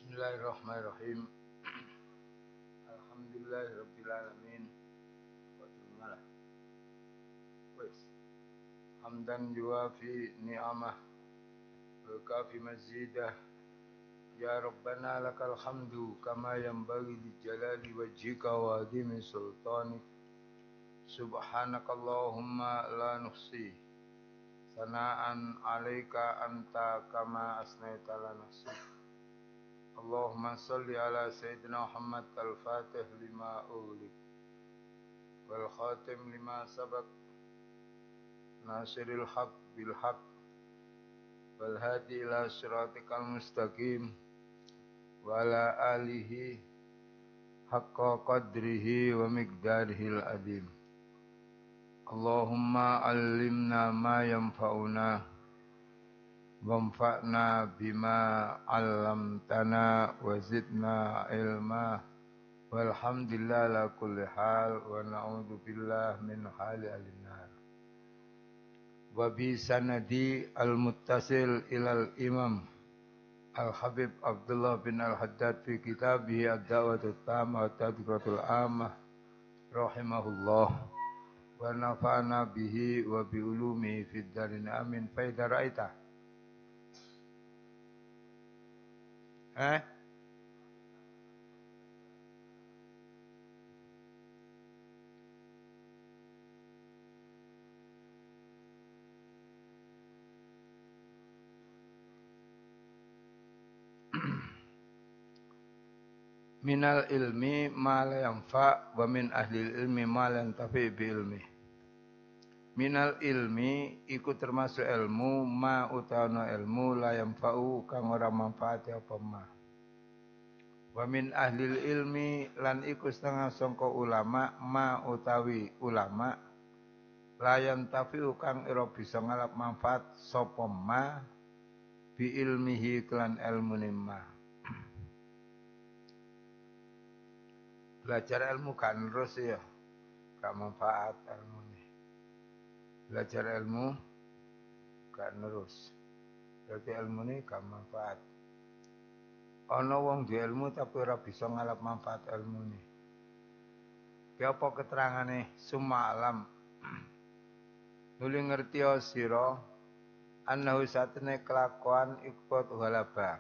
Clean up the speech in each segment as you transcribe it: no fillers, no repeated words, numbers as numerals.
Bismillahirrahmanirrahim. Alhamdulillahirabbil alamin. Wa ta'ala. Wes. Hamdan yuafi ni'amah wa kafi mazidah. Ya Rabbana lakal hamdu kama yanbaghi li jalali wajhika wa azimi sultanik. Subhanakallahumma la nuhsi sana'an 'alaika anta kama asnaita ala nafsik. Allahumma salli ala Sayyidina Muhammad al-Fatih lima ulik wal khatim lima sabak nasiril haq bil haq wal hadi ila siratikal mustaqim wa ala alihi haqqa qadrihi wa miqdarihil adim. Allahumma allimna ma yanfa'una wanfa'na bima 'allamtana wa zidna ilma walhamdulillah ala kulli hal wa na'udzu billah min hali al-nar. Wa bi sanadi al-muttasil ilal imam al-habib Abdullah bin al-Haddad fi kitabih ad-da'watul tamah wa tadhkiratul ammah rahimahullah wa nafa'ana bihi wa bi ulumihi fid darin amin. Fa idza ra'aita minal ilmi ma la yanfa wa min ahli ilmi ma la yantafi bi ilmi. Minal ilmi iku termasuk ilmu ma utawana ilmu la yanfa'u kang ora manfaati apa ma. Wa min ahli ilmi lan iku setengah sangka ulama ma utawi ulama la yantafi'u kang ora bisa ngalap manfaat sapa ma bi ilmihi kelan ilmune ma. Belajar ilmu kan terus ya, gak manfaat ilmu ini. Belajar ilmu gak terus, berarti ilmu ini gak manfaat. Ono wong duwe ilmu tapi ora bisa ngalap manfaat ilmu ini. Ki apa keterangane summa alam. Nuli ngerti sira annahu satene kelakuan ikut halaba.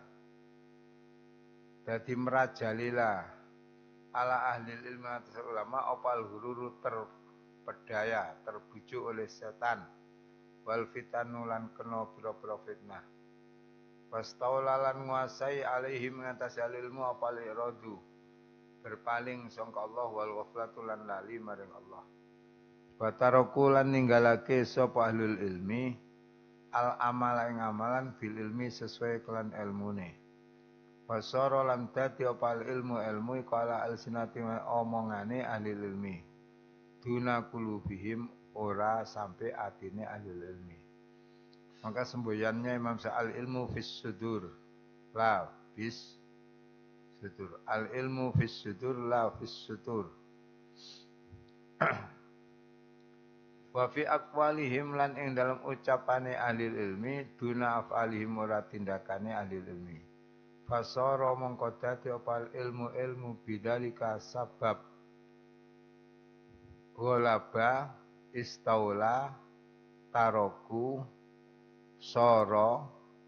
Dadi merajalila ala ahli ilmu atas ulama opal hururu terpedaya, terbujuk oleh setan wal fitanulan kena pira-pira fitnah wastaulalan nguasai alaihim mengatasi ilmu opal iradu berpaling sangka Allah wal ghaflatulan lali maring Allah watarokulan ninggalake sapa ahlul ilmi al amala ing amalan bil ilmi sesuai kelan ilmune. Wasara lan dadi opal ilmu kala alsinati omongane ahli ilmi. Duna kulubihim ora sampai atine ahli ilmi. Maka semboyannya Imam Sa'al ilmu fis sudur la fis sudur. Al ilmu fis sudur la fis sudur. Wa fi aqwalihim lan ing dalam ucapane ahli ilmi duna af'alihim ora tindakane ahli ilmi. Fasara mongko dadi opal ilmu bidalika sabab ghalaba istaula taroku sara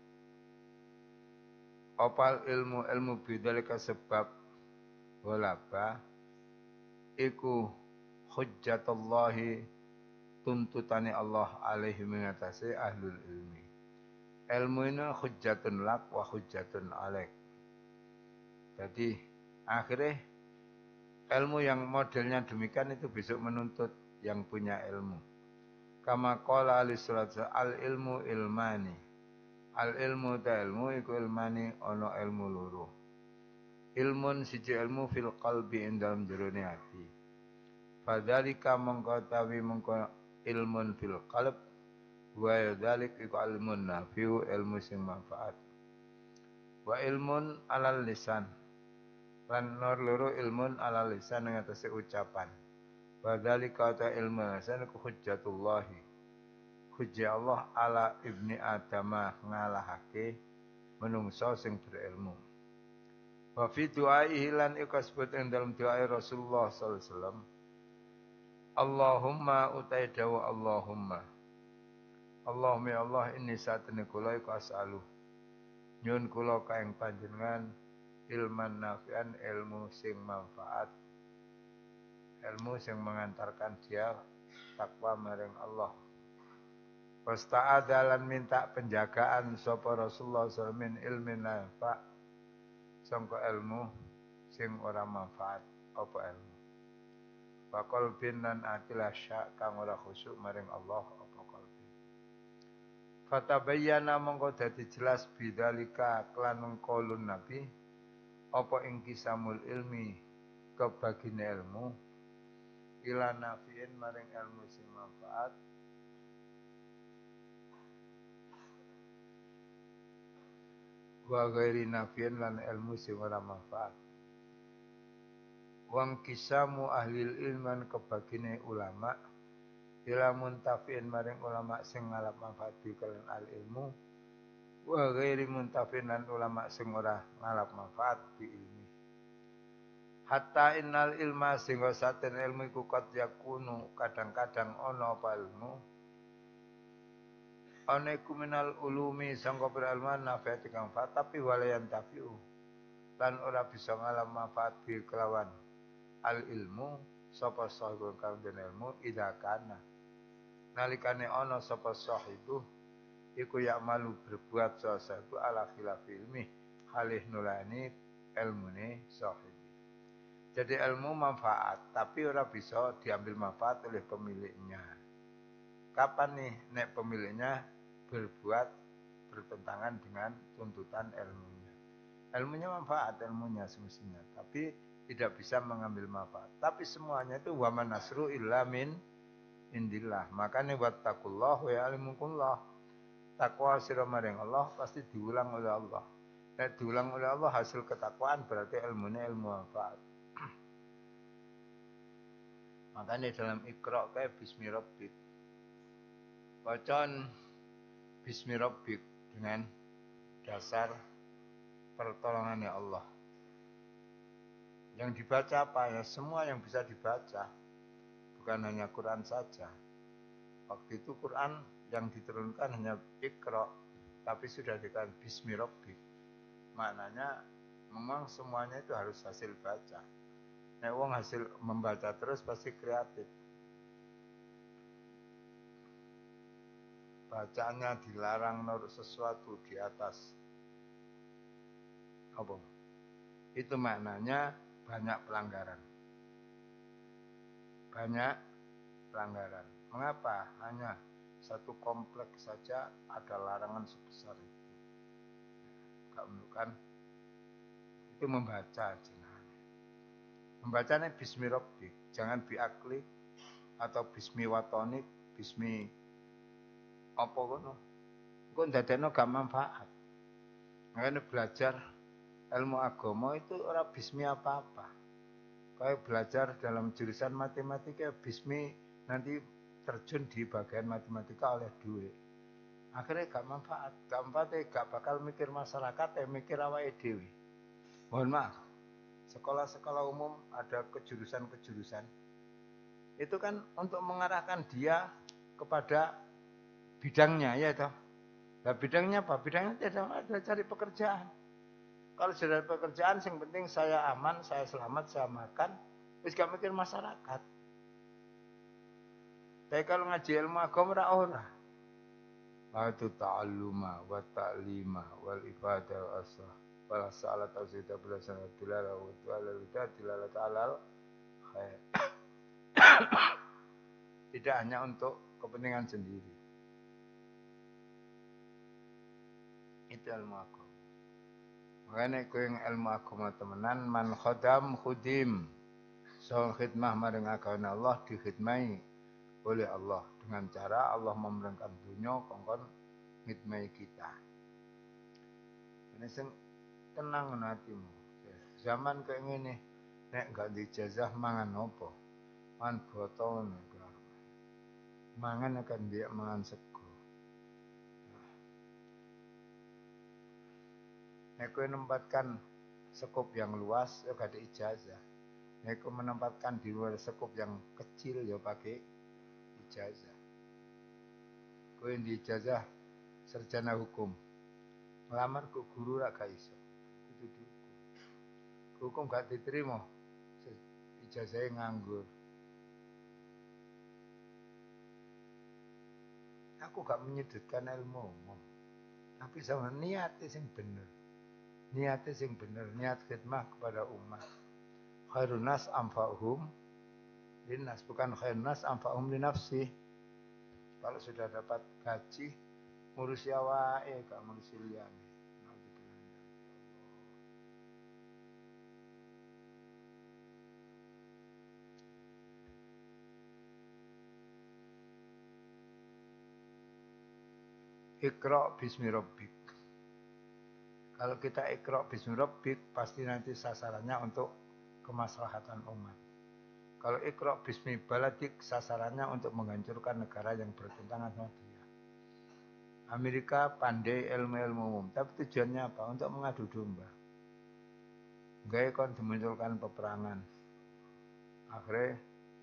opal ilmu bidalika sebab ghalaba iku hujjatullahi tuntutane Allah alaihi mengatasi ahlul ilmi. Ilmu ini hujjatun lak wa hujjatun alaik. Jadi akhirnya ilmu yang modelnya demikian itu besok menuntut yang punya ilmu. Kama qala alisalatu al ilmu ilmani. Al ilmu ta ilmu iku ilmani ono ilmu loro. Ilmun siji ilmu fil qalbi ing dalam jerone ati. Fadzalika mongko tawi mongko ilmun fil qalb wa dzalik iku ilmun nafi'u ilmu sing manfaat wa ilmun alal lisan lan loro ilmun alal lisan ngatasi ucapan wa dzalika ta ilmu lisan ku hujjatullahi hujjah Allah ala ibni adama ngalahake menungso sing berilmu Wa fi du'aihi lan iku sebut ing dalam doa Rasulullah sallallahu alaihi wasallam. Allahumma utai dawa Allahumma. Allahumma ya Allah inni satene kula iku as'alu. Nyun kula kaeng panjenengan ilman nafi'an ilmu sing manfaat. Ilmu sing mengantarkan dia takwa maring Allah. Wasta'adalan minta penjagaan sapa Rasulullah sallallahu alaihi wasallam ilmin nafa' sangka ilmu sing ora manfaat apa ilmu. Bakal bin lan atilah syak kang ora khusyuk maring Allah apa kalbi. Fatabayyana mongko dadi jelas bidzalika klan mengkolun nabi apa ing kisamul ilmi kebagine ilmu ila nafiin maring ilmu sing manfaat wa ghairi nafiin lan ilmu sing ora manfaat. Wang kisamu ahlil ilman kebagine ulama ila muntafiin maring ulama sing ngalap manfaat bi kalian al ilmu wa ghairi muntafiin lan ulama sing ora ngalap manfaat bi ilmi. Hatta innal ilma singgo saten ilmu iku qad yakunu kadang-kadang ana apa ilmu ana iku minal ulumi sangka ilmu nafiati kang fa tapi walayan tafiu lan ora bisa ngalam manfaat bi kelawan al ilmu sapa sahibul kang den ilmu ida kana nalikane ana sapa sahibu iku ya malu berbuat sesuatu ala khilaf ilmi halih nulani ilmune sahib. Jadi ilmu manfaat tapi ora bisa diambil manfaat oleh pemiliknya. Kapan nih nek pemiliknya berbuat bertentangan dengan tuntutan ilmunya. Ilmunya manfaat ilmunya semestinya tapi tidak bisa mengambil manfaat. Tapi semuanya itu wa man nasru illa min indillah. Makanya wattaqullah wa ya'lamukumullah. Takwa sira maring Allah pasti diulang oleh Allah. Nek diulang oleh Allah hasil ketakwaan berarti ilmunya ilmu manfaat. Makanya dalam Iqra kayak bismi rabbik. Bacaan bismi rabbik dengan dasar pertolongannya Allah. Yang dibaca apa ya? Semua yang bisa dibaca. Bukan hanya Quran saja. Waktu itu Quran yang diturunkan hanya Iqra, tapi sudah dikatakan bismi rabbik. Maknanya memang semuanya itu harus hasil baca. Nek wong hasil membaca terus pasti kreatif. Bacaannya dilarang naruh sesuatu di atas. Apa? Itu maknanya banyak pelanggaran. Banyak pelanggaran. Mengapa? Hanya satu kompleks saja ada larangan sebesar itu. Kamu kan itu membaca jenah. Membacanya bismi rabbik, jangan biaklik atau bismi watonik, bismi apa ngono. Engko ndadekno gak manfaat. Makanya belajar ilmu agama itu ora bismi apa-apa. Kayak belajar dalam jurusan matematika bismi nanti terjun di bagian matematika oleh duit. Akhirnya gak manfaat. Gak manfaat gak bakal mikir masyarakat, mikir awake dhewe. Mohon maaf. Sekolah-sekolah umum ada kejurusan-kejurusan. Itu kan untuk mengarahkan dia kepada bidangnya ya toh. Nah bidangnya apa? Bidangnya tidak ada cari pekerjaan. Kalau sudah ada pekerjaan yang penting saya aman, saya selamat, saya makan, wis gak mikir masyarakat. Tapi kalau ngaji ilmu agama ora. Itu ta'alluma wa ta'lima wal ibadah wa asah. Wala sa'ala tawzita bila sangat dilala wa tu'ala lidah dilala ta'alal khair. Tidak hanya untuk kepentingan sendiri. Itu ilmu agama. Makanya aku yang ilmu agama temenan man khodam khudim. Soal khidmah maring agama Allah dikhidmai oleh Allah. Dengan cara Allah memerintahkan dunia kongkon ngidmai kita. Ini sing tenang hatimu. Zaman kayak gini, nek gak dijazah mangan opo, mangan botol nek mangan akan dia mangan sego. Nek kowe nempatkan sekup yang luas ya gak ada ijazah. Aku menempatkan di luar sekup yang kecil ya pakai ijazah. Kowe di ijazah sarjana hukum. Ngelamar ke guru ra gak iso. Kudu dihukum. Hukum gak diterima. Ijazahnya nganggur. Aku gak menyudutkan ilmu umum. Tapi sama niatnya sing bener. Niatnya sing bener. Niat khidmah kepada umat. Khairun nas anfa'uhum linnas. Bukan khairun nas anfa'uhum linafsih. Kalau sudah dapat gaji, ngurusi awake, gak ngurusi liyane. Iqra bismi rabbik. Kalau kita iqra bismi rabbik, pasti nanti sasarannya untuk kemaslahatan umat. Kalau iqra bismi baladik, sasarannya untuk menghancurkan negara yang bertentangan sama dia. Amerika pandai ilmu-ilmu umum, tapi tujuannya apa? Untuk mengadu domba. Gaya kon dimunculkan peperangan. Akhirnya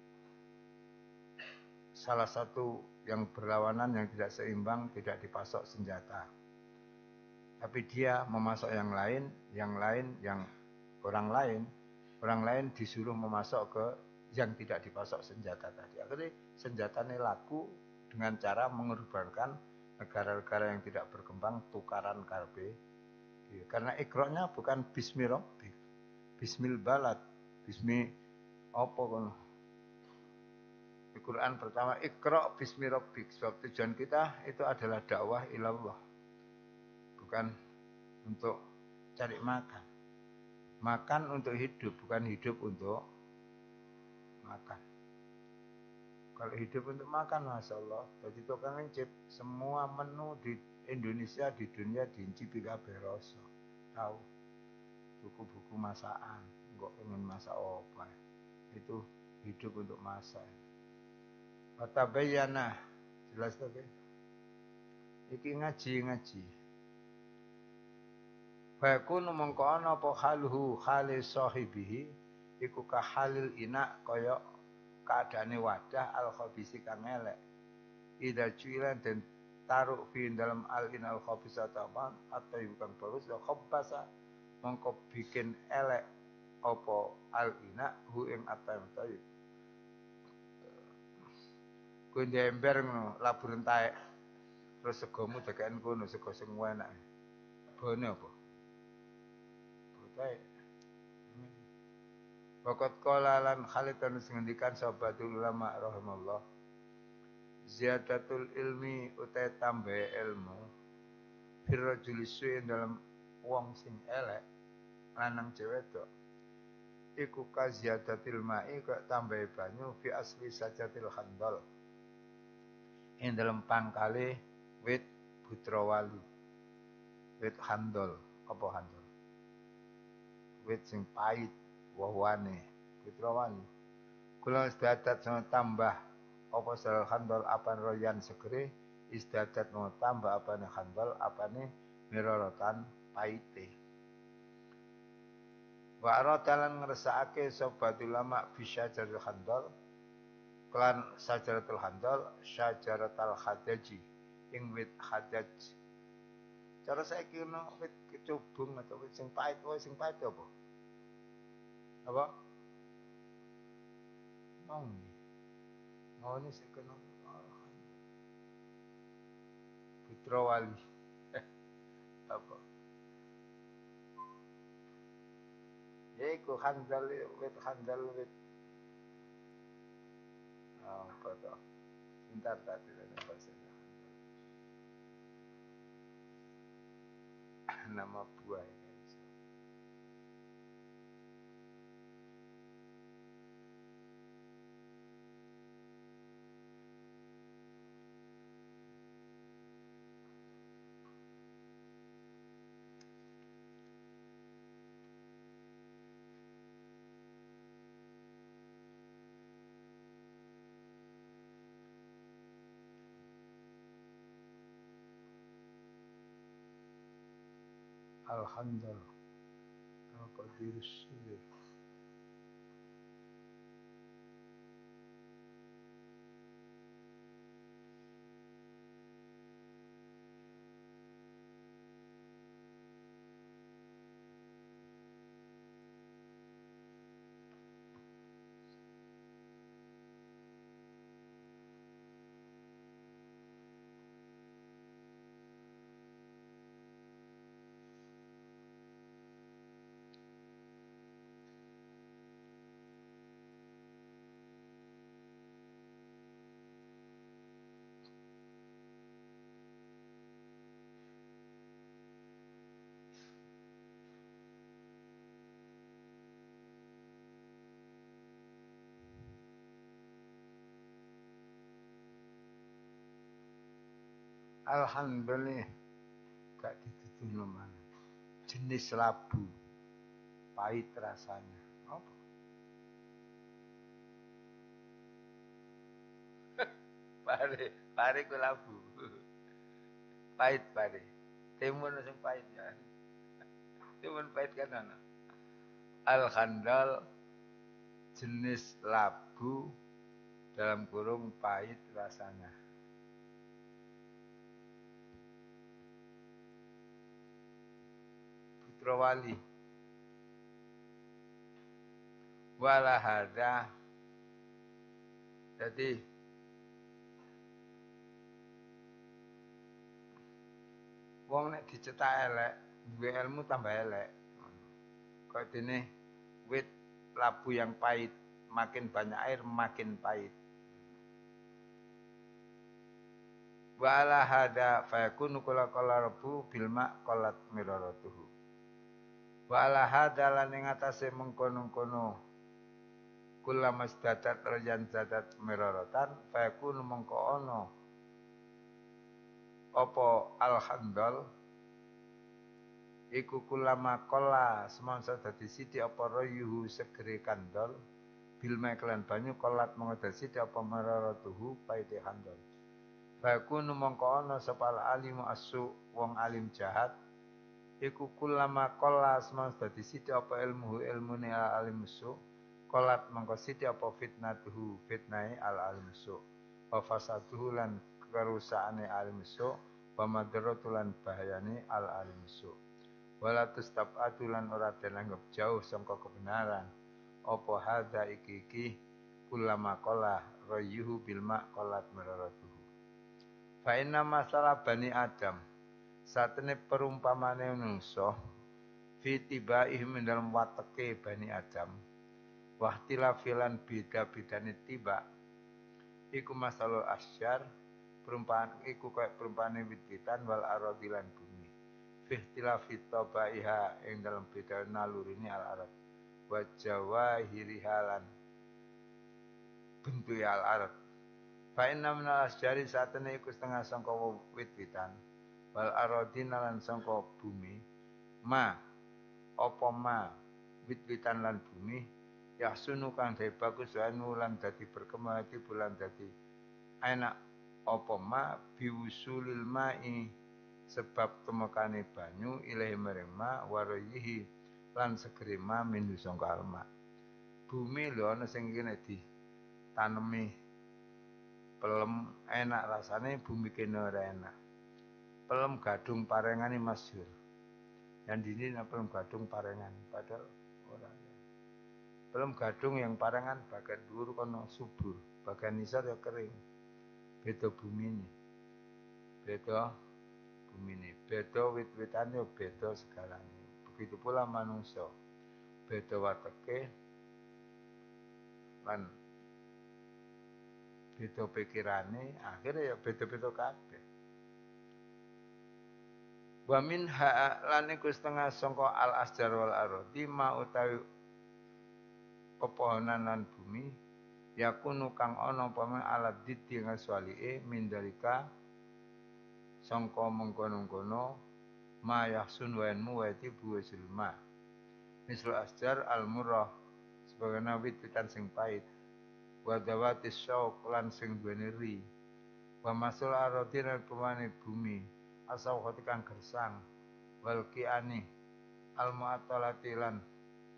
salah satu yang berlawanan yang tidak seimbang tidak dipasok senjata. Tapi dia memasok yang lain yang orang lain disuruh memasok ke yang tidak dipasok senjata tadi. Akhirnya senjatanya laku dengan cara mengorbankan negara-negara yang tidak berkembang tukaran karbe. Karena ikroknya bukan bismi rabbik, bismil balad, bismi apa kono. Di Quran pertama ikra bismi rabbik. Sebab tujuan kita itu adalah dakwah ilallah. Bukan untuk cari makan. Makan untuk hidup, bukan hidup untuk makan. Kalau hidup untuk makan, Masya Allah, jadi tukang incip semua menu di Indonesia, di dunia diincipi kabeh rasa. Tahu buku-buku masakan, kok ingin masak apa? Itu hidup untuk masak. Watabayana, jelas tak? Iki ngaji. Fakun mongko ana apa halhu khali sahibihi iku ka halil ina kaya keadaane wadah al khabisi kang elek. Ida cuilan den taruh fi dalam al inal khabisa taman atau bukan bagus ya khabasa mongko bikin elek apa al ina hu ing atam tayyib. Kuwi ember ngono labur entek. Terus segomu dekaken kono sego sing enak. Bone apa? Botai. Waqat qala lan Khalid dan ngendikan sahabatul ulama rahimallah. Ziyadatul ilmi utai tambah ilmu. Firrajul suin dalam wong sing elek lanang cewek tok. Iku ka ziyadatil ma'i ka tambah banyu fi asli sajatil khandal. Ing dalam pangkale wit putrawali. Wit handol, apa handol? Wit sing pahit wahwane putrawali. Kula istiadat sama tambah apa sel handol apane royan segere istiadat mau tambah apane handol apane mirorotan pahite. Wa aradalan ngersakake sobat ulama bisyajarul handol klan sajaratul handol syajaratul hadaji ing wit hadaj. Cara saiki ono wit kecubung atau wit sing pahit wae sing pahit apa? Apa? Mau ini sekono Putra Wali. Apa? Ya iku handal wit apa toh? Sebentar tadi bahasanya. Nama buah ini. Alhamdulillah. Apa dirusul. Alhamdulillah gak dituduhno mana. Jenis labu pahit rasanya. Apa? Pare ku labu. Pahit pare. Timun sing pahit ya. Timun pahit kan ana. Al-khandal jenis labu dalam kurung pahit rasanya. Putra wali. Wala hada. Jadi wong nek dicetak elek, duwe ilmu tambah elek. Kok dene wit labu yang pahit, makin banyak air makin pahit. Wala hada fayakunu kula rebu bilma qalat miraratuhu. Wala hada lan ing atase mengkono-kono kula masdadat rajan zadat miraratan fayakunu mengko ana apa al-handal iku kulama kola semangsa dadi sithik apa rayuhu segere kandol bil meklan banyu kolat mongko dadi sithik apa miraratuhu paite handal. Fakunu mongko ana sepal alimu asu wong alim jahat iku kulama kola semangsa dadi sithik apa ilmune al alim su kolat mongko sithik apa fitnatuhu fitnahe al alim su wa fasaduhu lan kerusakane alim su wa madaratulan bahayane al alim su wala tustabatu lan ora dianggap jauh sangka kebenaran apa hadza iki kulama kola rayuhu bilma kolat meraratuhu. Fa inna masalah Bani Adam satene perumpamane manungsa fi tibaihim dalam wateke Bani Adam wahtilafilan beda-bedane tiba iku masalul asyar perumpamaan iku kaya perumpamaan wit-witan wal aradilan bumi fi ihtilafi tabaiha ing dalam beda nalurine al-arad wa jawahirihalan bentuk al-arad. Fa inna minal asjari satene iku setengah sangka wit-witan wal aradin lan sangka bumi ma apa ma wit-witan lan bumi yahsunu kang dadi bagus lan dadi berkembang bulan dadi enak apa ma biusulil ma'i sebab temekane banyu ilahi maring ma warayihi lan segere ma min sangka alma. Bumi lho ana sing kene ditanemi pelem enak rasane bumi kene ora enak. Pelem gadung parengane masyhur. Yang dini pelem gadung parengan padahal ora. Pelem gadung yang parengan bagian dhuwur kono subur, bagian isor ya kering. Beda bumine. Beda bumine. Beda wit-witane beda segalane. Begitu pula manusia. Beda wateke lan beda pikirane akhirnya ya beda-beda kabeh. Wa min ha lan iku setengah sangka al asjar wal ardi ma utawi pepohonan lan bumi yakunu kang ana pame alat didi ngaswalike mindalika sangka mengkono-kono ma yahsun wa enmu wa tibu silma misal asjar al murrah sebagaimana wit-witan sing pahit wa dawati syauq lan sing duweni ri wa masul ardi lan pemane bumi asal kang gersang wal kiani al mu'attalati lan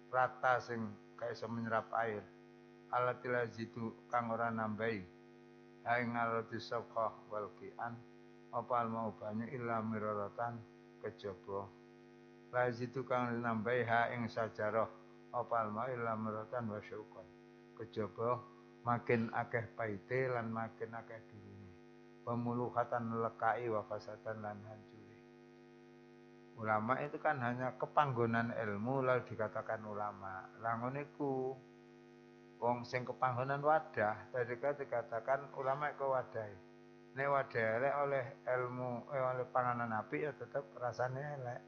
rata sing kaya iso menyerap air. Alatila jitu kang ora nambahi ing alati sabqa wal qian apa mau banyu illa miraratan kejaba la jitu kang nambahi ing sajarah apa mau illa miraratan wa syauqan kejaba makin akeh paite lan makin akeh dirune pemuluhatan lekai wa fasatan lan hancure. Ulama itu kan hanya kepanggonan ilmu lalu dikatakan ulama. Lah ngono iku wong sing kepanggonan wadah, tadi dikatakan ulama iku wadahe. Nek wadah elek oleh ilmu oleh panganan apik ya tetep rasane elek.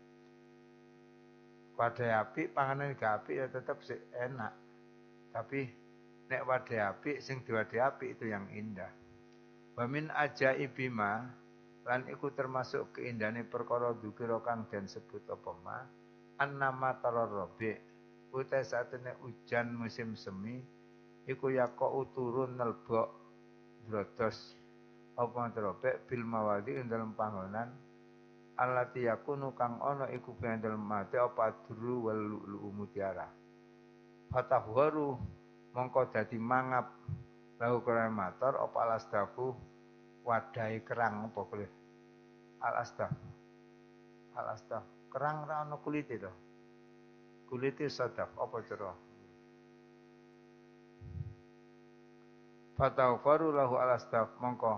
Wadah apik panganan gak apik ya tetep enak. Tapi nek wadah apik sing diwadahi apik itu yang indah. Wa min ajaibima lan iku termasuk keindahane perkara dzikira kang den sebut apa ma annama tararrabi uta satene ujan musim semi iku yaqau turun nelbok drodos apa terobek bil mawadi ing dalem panggonan allati yakunu kang ana iku ing dalem mate apa duru wal mutiara fatahwaru mongko dadi mangap lahu kremator apa alasdafu wadai kerang apa kulit al-astaf kerang ra ono kulite to kulite sadaf apa cara fatawfaru lahu al-astaf mongko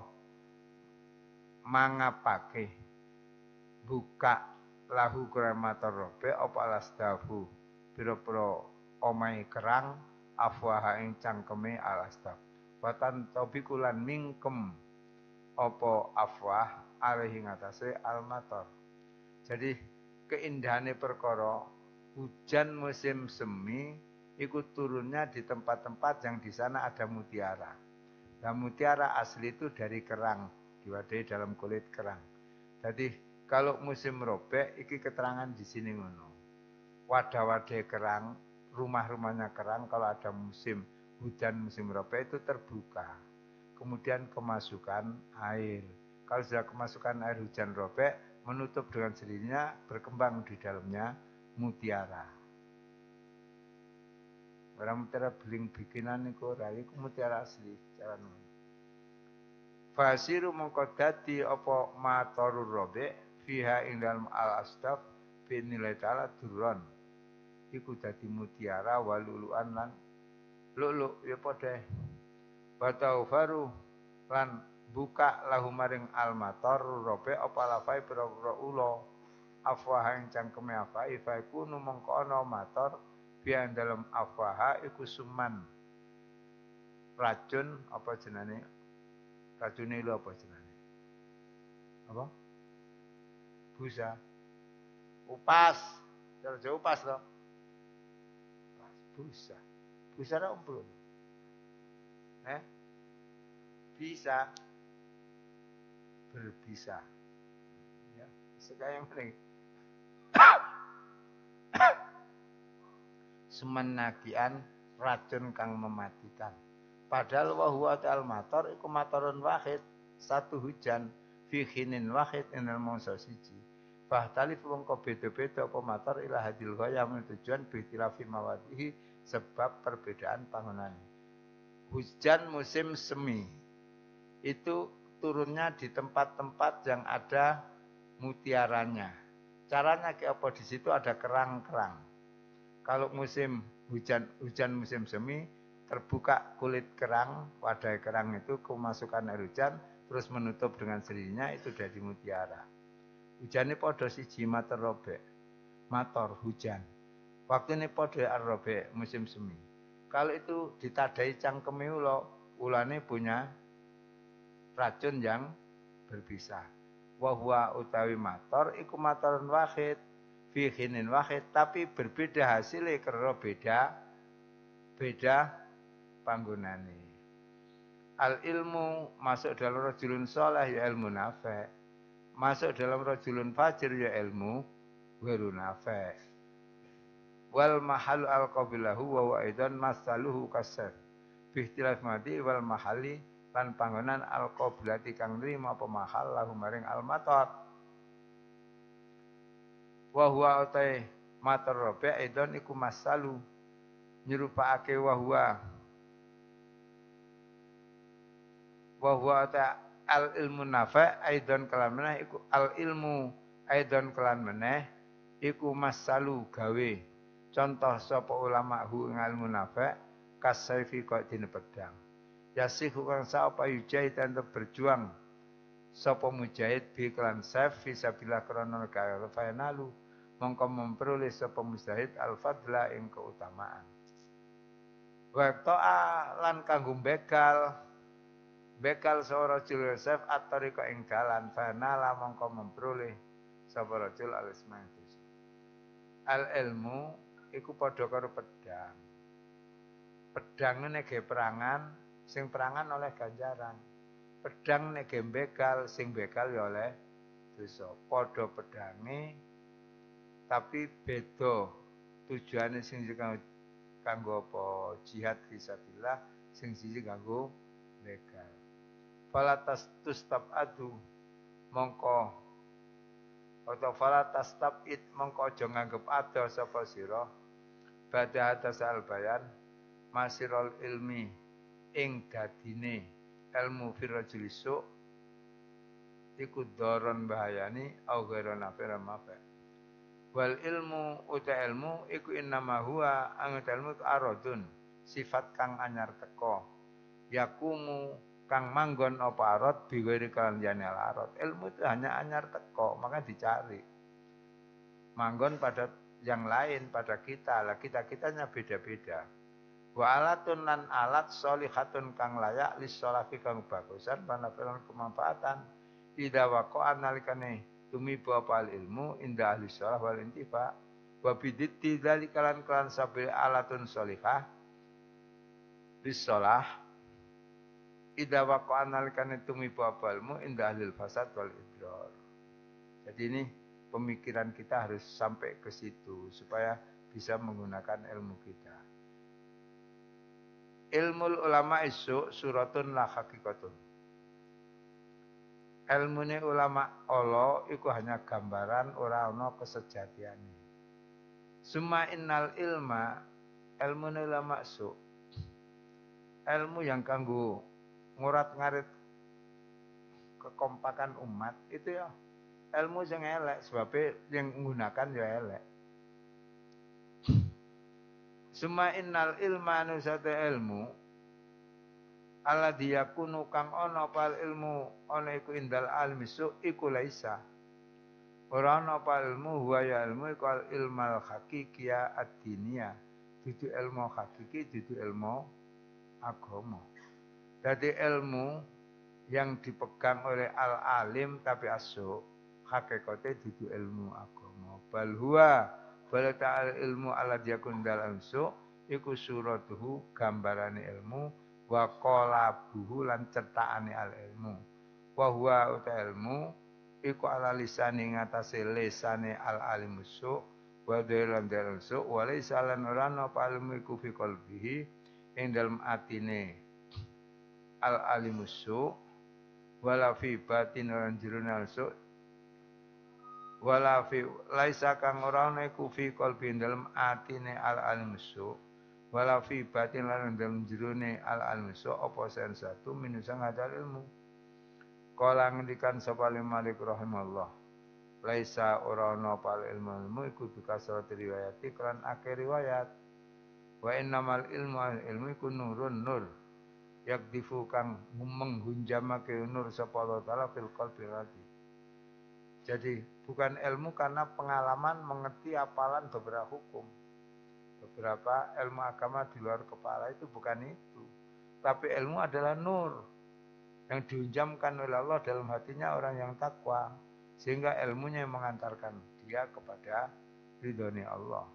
mangapake buka lahu kremator robe apa al-astafu pira-pira omahe kerang afwaha ing cangkeme al-astaf watan tobikulan mingkem apa afwah alaihi ngatasé al-matar. Jadi keindahane perkara hujan musim semi ikut turunnya di tempat-tempat yang di sana ada mutiara. Nah mutiara asli itu dari kerang, diwadahi dalam kulit kerang. Jadi kalau musim robek iki keterangan di sini ngono. Wadah-wadah kerang, rumah-rumahnya kerang kalau ada musim hujan musim robek itu terbuka. Kemudian kemasukan air. Kalau sudah kemasukan air hujan robek, menutup dengan sendirinya, berkembang di dalamnya mutiara. Barang mutiara beling bikinan niku ora iku mutiara asli cara ngono. Fasiru mongko dadi apa matarur robek fiha ing dalam al-astaf binilai ta'ala durron. Iku dadi mutiara waluluan lan lulu ya padha. Batau faru lan buka lahu maring almator robe apa lafai pira-pira ula afwaha ing cangkeme afai fa iku mongko ana mator biya dalem afwaha iku suman racun apa jenenge racune lho apa jenenge apa busa upas terus upas to busa busa ra umpul bisa berbisa ya sekaya ngene semenakian racun kang mematikan padahal wa huwa ta'al matar iku matarun wahid satu hujan fi khinin wahid enal mangsa siji bahtalif mongko beda-beda apa matar ila hadil ghaya tujuan bihtilafi mawadihi sebab perbedaan panggonane hujan musim semi itu turunnya di tempat-tempat yang ada mutiaranya. Caranya kayak apa di situ ada kerang-kerang. Kalau musim hujan musim semi terbuka kulit kerang, wadah kerang itu kemasukan air hujan terus menutup dengan sendirinya itu dari mutiara. Hujannya podo siji mator robek. Mator hujan. Waktu ini podo robek musim semi. Kalau itu ditadai cangkeme ulane punya racun yang berbisa. Wahwa utawi mator iku matorun wahid fi khinin wahid tapi berbeda hasilnya karena beda panggonane. Al ilmu masuk dalam rajulun saleh ya ilmu nafi. Masuk dalam rajulun fajir ya ilmu ghairu nafi. Wal mahalu al qabilahu wa wa aidan masaluhu kasar. Bihtilaf mati wal mahali lan panggonan al-qablati kang nrimo apa mahal lahu maring al-matar wa huwa utai matar rabi' idon iku masalu nyerupake wa ta al ilmu nafa aidon kelan meneh iku al ilmu aidon kelan meneh iku masalu gawe contoh sapa ulama hu ing ilmu nafa kasaifi kok dine pedang yasihu kang sapa yujahid untuk berjuang sapa mujahid bi kelan saif fisabilillah krana negara fainalu mongko memperoleh sapa mujahid al fadla ing keutamaan wa ta'a lan kanggo bekal sapa rajul Yosef at-tariqa ing dalan fanala mongko memperoleh sapa rajul al-isma al ilmu iku padha karo pedang. Pedang nek perangan, sing perangan oleh ganjaran. Pedang nek bekal, sing bekal ya oleh dosa. Padha pedange tapi beda tujuane sing kanggo apa jihad fisabilillah, sing siji kanggo bekal. Falatas tustabadu mongko atau falatas tabid mongko aja nganggep ada sapa sira badha tasal bayan masirul ilmi ing dadine ilmu firajul isu iku doron bahayani au ghairu nafira mafa wal ilmu uta ilmu iku innama huwa angut ilmu aradun sifat kang anyar teko yakumu kang manggon apa arad biwiri kalan jane arad ilmu itu hanya anyar teko maka dicari manggon pada yang lain pada kita lah kitanya beda-beda wa alatun lan alat sholihatun kang layak lis sholafi kang bagusan panafilan kemanfaatan ida waqa'an nalikane tumiba apal ilmu inda ahli sholah wal intifa wa biditti dzalikalan kalan sabil alatun sholihah lis sholah ida waqa'an nalikane tumiba apalmu inda ahli fasad wal idrar. Jadi ini pemikiran kita harus sampai ke situ supaya bisa menggunakan ilmu kita. Ilmul ulama isu suratun la hakikatun. Ilmune ulama Allah iku hanya gambaran ora ana kesejatiane. Summa innal ilma ilmune ulama isu. Ilmu yang kanggo ngurat-ngarit kekompakan umat itu ya ilmu sing elek sebab yang menggunakan ya elek. Summa innal ilma nusate ilmu alladhi yakunu kang ana pal ilmu ana iku indal almi su iku laisa ora ana pal ilmu huwa ya ilmu iku al ilmal hakikiyah ad-diniyah dudu ilmu hakiki dudu ilmu agama. Jadi ilmu yang dipegang oleh al-alim tapi asyuk hakikatnya dudu ilmu agama. Bal huwa bal ta'al ilmu ala yakun dalam su iku suratuhu gambarane ilmu wa qalabuhu lan cetakane al ilmu. Wa huwa uta ilmu iku ala lisani ngatasé lisane al alimus su wa dalam su wa laysa lan ora ana ilmu iku fi qalbihi ing dalem atine al alimusu wala fi batin lan jirune alsu wala fi laisa kang ora ana iku fi qalbi dalem atine al alimusu wala fi batin lan dalem jirune al alimusu apa sen satu minusa ngadal ilmu kala ngendikan sapa Malik rahimallah laisa ora ana pal ilmu iku bikasrat riwayat iklan akhir riwayat wa innamal ilmu iku nurun nur yakdifu kang menghunjamake nur sapa Allah taala fil qalbi hati. Jadi bukan ilmu karena pengalaman mengerti hafalan beberapa hukum. Beberapa ilmu agama di luar kepala itu bukan itu. Tapi ilmu adalah nur yang dihunjamkan oleh Allah dalam hatinya orang yang takwa sehingga ilmunya yang mengantarkan dia kepada ridhonya Allah.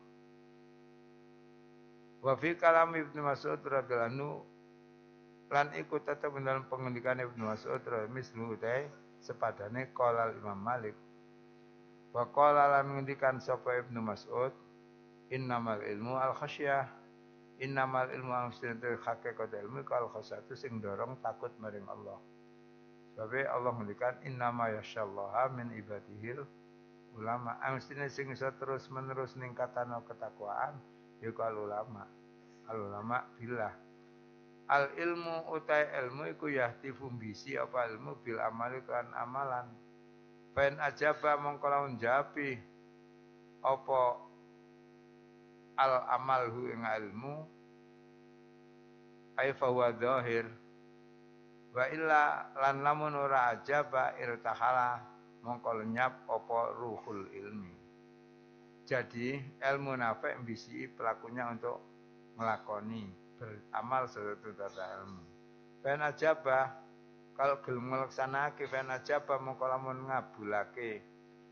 Wa fi kalam Ibnu Mas'ud radhiyallahu anhu lan ikut tetap dalam pengendikan Ibnu Mas'ud mislu te sepadane qala Imam Malik wa qala lan ngendikan sapa Ibnu Mas'ud innamal ilmu al khasyah innamal ilmu amsinatul haqiqat ilmu kal khasyatu sing dorong takut maring Allah sebab Allah ngendikan innama yasyallaha min ibadihil ulama amsine sing iso terus menerus ningkatana ketakwaan ya kal ulama al ulama billah. Al ilmu utai ilmu iku yahtifu bisi apa ilmu bil amali kan amalan. Fen ajaba mongko lamun japi apa al amalhu ing ilmu ai fa huwa zahir wa illa lan lamun ora ajaba irtahala mongko lenyap apa ruhul ilmi. Jadi ilmu nafi' bisi pelakunya untuk melakoni beramal sesuatu tata ilmu. Fen ajaba kalau gelem nglaksanake fen ajaba mongko lamun ngabulake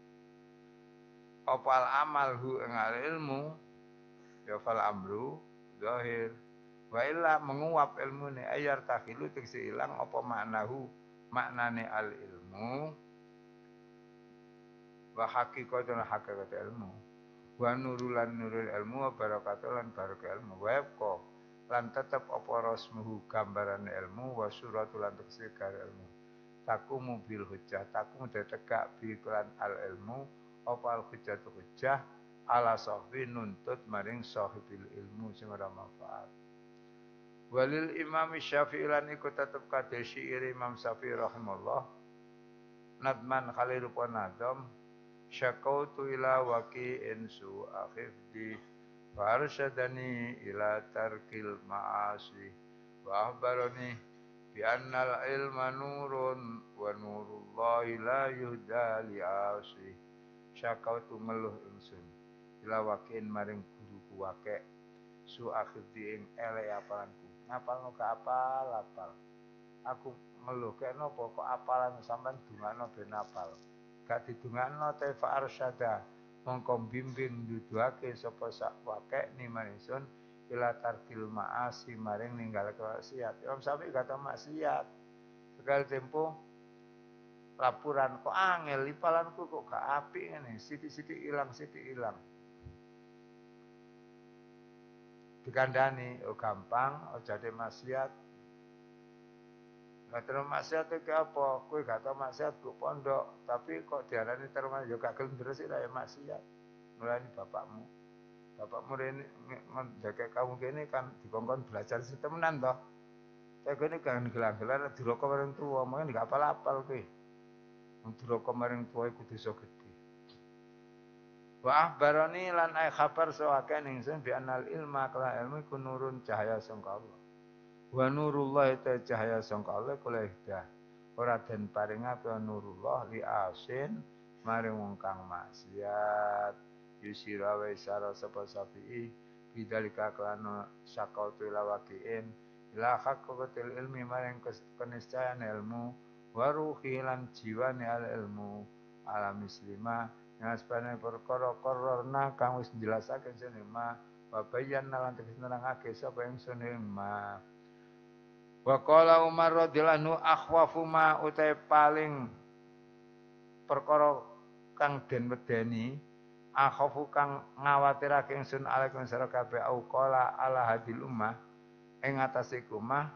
apa al amal hu ing ilmu ya fal amru zahir wa illa menguap ilmune ayar takhilu tegese ilang apa maknahu maknane al ilmu wa haqiqatun haqiqat ilmu wa nurulan nurul ilmu wa barakatul lan barakah ilmu wa yabqa lan tetep apa rasmuhu gambaran ilmu wa suratul lan tegese ilmu takumu bil hujjah takumu tegak bi kelan al ilmu apa al hujjah ala sahbi nuntut maring sahibil ilmu sing ora manfaat. Walil Imam Syafi'i lan iku tetep kadhe syair Imam Syafi'i rahimallah nadman khalirupun nadam syakautu ila waqi'in su'a khifdi farsyadani ila tarkil ma'asi wa ahbarani bi annal ilma nurun wa nurullahi la yuhda li'asi syakautu ngeluh ingsun ila waqi'in maring guruku waqi' su'a khifdi ing elek apalanku ngapalno ka apal aku ngeluh kena pokok apalan sampean dungakno ben apal gak didungakno te fa arsyada mongko bimbing nuduhake sapa sak waqe ni manungsun ila tarkil ma'asi maring ninggalake maksiat. Imam Syafi'i kata maksiat sekali tempo laporan kok angel lipalanku kok gak apik ngene sithik-sithik ilang dikandani oh gampang oh jadi maksiat. Gak terus maksiat itu apa? Kowe gak tau maksiat kok pondok, tapi kok diarani terus yo gak gelem resik ya maksiat. Mulane bapakmu. Bapakmu rene ndek kamu kene kan dikongkon belajar temenan toh. Saya kene kan gelar-gelar duraka marang tuwa, mengko gak apal-apal kowe. Wong duraka marang tuwa iku dosa gedhe. Wa ahbarani lan ai khabar sawake ningsun bi anal ilma kala ilmu iku nurun cahaya sangka Allah. Wa nurullah ta cahaya sangka Allah kula ihdah ora den paringaken nurullah li asin maring wong kang maksiat yusira wa isara sapa sapi bidalika kana sakautu lawakiin ila haqqatil ilmi maring keniscayaan ilmu wa ruhi lan jiwane al ilmu ala muslima ngaspane perkara korona kang wis njelasaken senema wa bayyana lan tegese nerangake sapa ing senema. Wa qala Umar radhiyallahu anhu akhwafu ma utai paling perkara kang den wedeni akhafu kang ngawatirake ingsun alaikum sira kabeh au qala ala hadil ummah ing atase ummah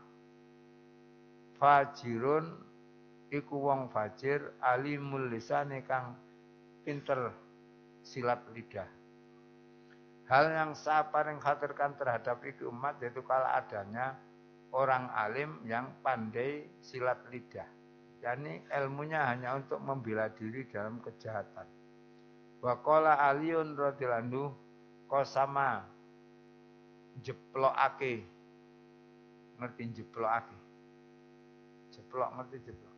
fajirun iku wong fajir alimul lisane kang pinter silat lidah. Hal yang saya paling khawatirkan terhadap iku umat yaitu kala adanya orang alim yang pandai silat lidah. yakni ilmunya hanya untuk membela diri dalam kejahatan. Wa qala Aliun radhiyallahu anhu qasama jeplokake. Ngerti jeplokake? Jeplok ngerti jeplok.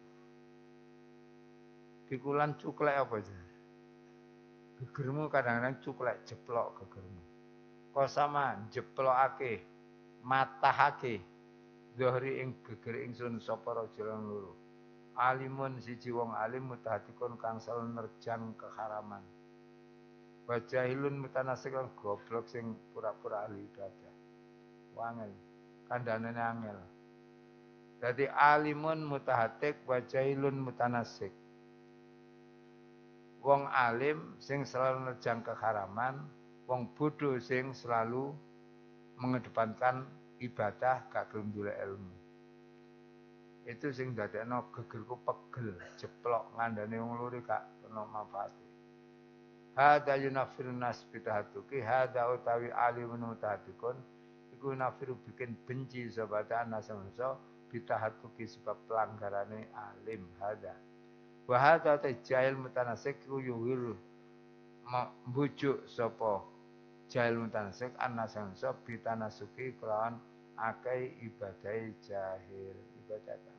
Pikulan cuklek apa aja? Gegermu kadang-kadang cuklek jeplok gegermu. Qasama jeplokake, matahake. Zohri ing geger ingsun sapa raja lan loro. Alimun siji wong alim mutahatikun kang sel nerjang keharaman. Wa jahilun mutanasik lan goblok sing pura-pura ahli ibadah. Wangel, kandhanane angel. Dadi alimun mutahatik wa jahilun mutanasik. Wong alim sing selalu nerjang keharaman, wong bodoh sing selalu mengedepankan ibadah gak gelem golek ilmu. Itu sing dadekno gegerku pegel, jeplok ngandane wong luri gak kena manfaate. Hada yunafir nas bidahatuki hada utawi alimun mutahadikun iku iku nafiru bikin benci sabata nasamso bitahatuki sebab pelanggarane alim hada. Wa hada ta jahil mutanasik yuhir mbujuk sapa jahil mutanasik anasamso bitanasuki kelawan akai ibadai jahil ibadatan.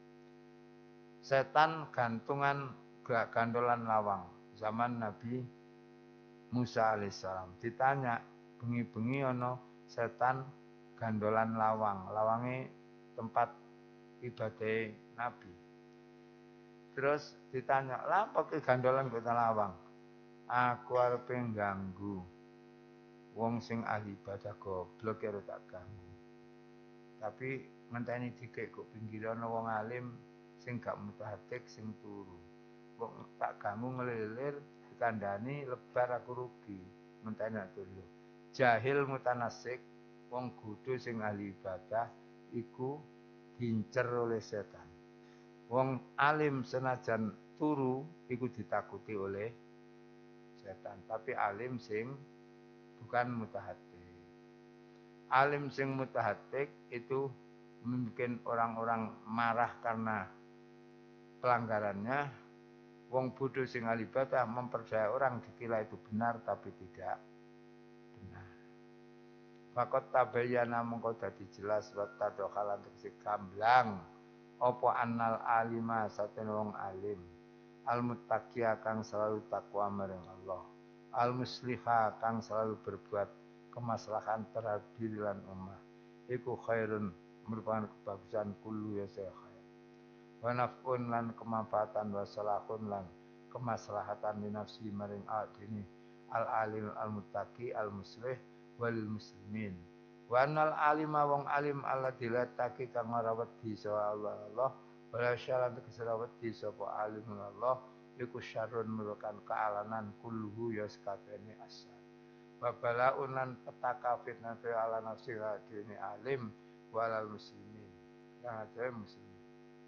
Setan gantungan gandolan lawang zaman Nabi Musa alaihissalam. Ditanya bengi-bengi ana setan gandolan lawang, lawange tempat ibadah Nabi. Terus ditanya, "Lah apa ke gandolan kok lawang?" Aku arepe ganggu wong sing ahli ibadah goblok karo tak ganggu. Tapi ngenteni dikek kok pinggir ana wong alim sing gak mutahatik sing turu. Kok tak ganggu ngelilir dikandani lebar aku rugi. Ngenteni turu. Jahil mutanasik wong kudu sing ahli ibadah iku diincer oleh setan. Wong alim senajan turu iku ditakuti oleh setan, tapi alim sing bukan mutahatik. Alim sing mutahatik itu membuat orang-orang marah karena pelanggarannya. Wong bodoh sing ahli ibadah mempercayai orang dikira itu benar tapi tidak benar. Fakot tabayyana mengko dadi jelas wa tadokhalan tegese gamblang apa annal alima satene wong alim al muttaqia kang selalu takwa marang Allah al musliha kang selalu berbuat kemaslahan terhadap diri lan ummah iku khairun merupakan kebagusan kullu ya khair wa naf'un lan kemanfaatan wa salahun lan kemaslahatan li nafsi maring adini al alim al muttaqi al muslih wal muslimin wa annal alima wong alim alladzi la taqi kang ora wedi sapa Allah wala syarat keserawati sapa alim Allah iku syarrun merupakan kealanan kulluhu ya sakabehane asal wa balaun lan petaka fitnah ala nafsi dene alim walal muslimin yang ada muslimin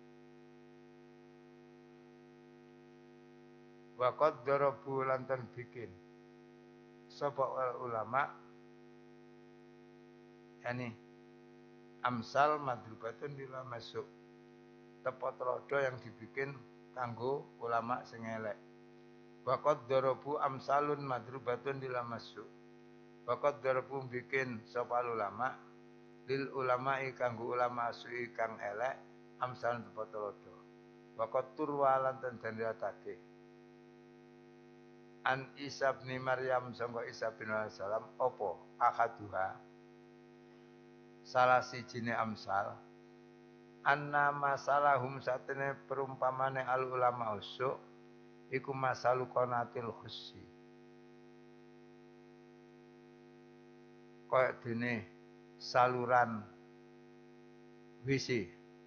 wa qad darabu lantan bikin sapa ulama yani amsal madrubatun bila masuk tepot rodo yang dibikin kanggo ulama sing elek. Waqad darabu amsalun madrubatun bila masuk. Waqad darabu bikin sapa ulama lil ulama'i kanggo ulama su'i kang elek amsal tepot rodo. Waqad turwalan dan riwayatake an Isa bin Maryam sangka Isa bin Salam opo akaduha salah sijine amsal anna masalahum satene perumpamane al ulama usuk iku masalu qanatil khussi kaya dene saluran WC